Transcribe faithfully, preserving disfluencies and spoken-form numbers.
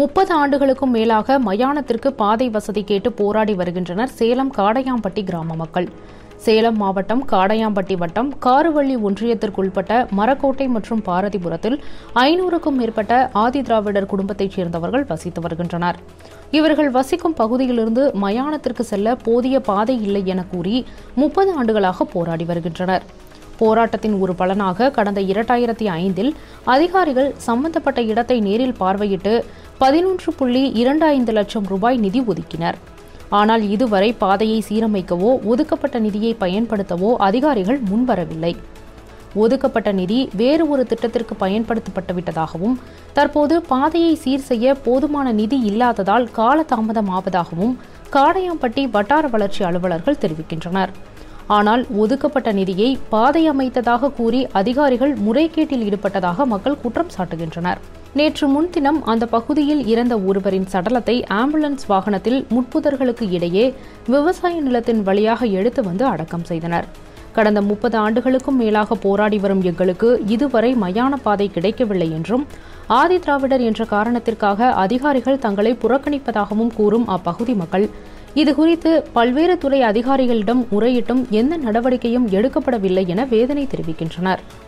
முப்பது ஆண்டுகளுக்கும் மேலாக மயானத்திற்கு பாதை வசதி கேட்டு போராடி வருகின்றனர் சேலம் காடையாம்பட்டி கிராம மக்கள். சேலம் மாவட்டம் காடையாம்பட்டி வட்டம் காருவள்ளி ஒன்றியத்திற்குட்பட்ட மரக்கோட்டை மற்றும் பாரதிபுரத்தில் ஐநூறுக்கும் மேற்பட்ட ஆதி திராவிடர் குடும்பத்தைச் சேர்ந்தவர்கள் வசித்து வருகின்றனர். இவர்கள் வசிக்கும் பகுதியிலிருந்து மயானத்திற்கு செல்ல போதிய பாதை இல்லை என கூறி முப்பது ஆண்டுகளாக போராடி வருகின்றனர். போராட்டத்தின் ஒரு பலனாக கடந்த இரண்டாயிரத்தி ஐந்தில் அதிகாரிகள் சம்பந்தப்பட்ட இடத்தை நேரில் பார்வையிட்டு பதினொன்று புள்ளி இரண்டு ஐந்து லட்சம் ரூபாய் நிதி ஒதுக்கினர். ஆனால் இதுவரை பாதையை சீரமைக்கவோ ஒதுக்கப்பட்ட நிதியை பயன்படுத்தவோ அதிகாரிகள் முன்வரவில்லை. ஒதுக்கப்பட்ட நிதி வேறு ஒரு திட்டத்திற்கு பயன்படுத்தப்பட்டுவிட்டதாகவும் தற்போது பாதையை சீர் செய்ய போதுமான நிதி இல்லாததால் காலதாமதமாவதாகவும் காடையாம்பட்டி வட்டார வளர்ச்சி அலுவலர்கள் தெரிவிக்கின்றனர். ஆனால் ஒதுக்கப்பட்ட நிதியை பாதை அமைத்ததாக கூறி அதிகாரிகள் முறைகேட்டில் ஈடுபட்டதாக மக்கள் குற்றம் சாட்டுகின்றனர். நேற்று முன்தினம் அந்த பகுதியில் இறந்த ஒருவரின் சடலத்தை ஆம்புலன்ஸ் வாகனத்தில் முட்புதர்களுக்கு இடையே விவசாய நிலத்தின் வழியாக எடுத்து வந்து அடக்கம் செய்தனர். கடந்த முப்பது ஆண்டுகளுக்கும் மேலாக போராடி வரும் எங்களுக்கு இதுவரை மயான பாதை கிடைக்கவில்லை என்றும் ஆதி திராவிடர் என்ற காரணத்திற்காக அதிகாரிகள் தங்களை புறக்கணிப்பதாகவும் கூறும் அப்பகுதி மக்கள் இதுகுறித்து பல்வேறு துறை அதிகாரிகளிடம் முறையிட்டும் எந்த நடவடிக்கையும் எடுக்கப்படவில்லை என வேதனை தெரிவிக்கின்றனர்.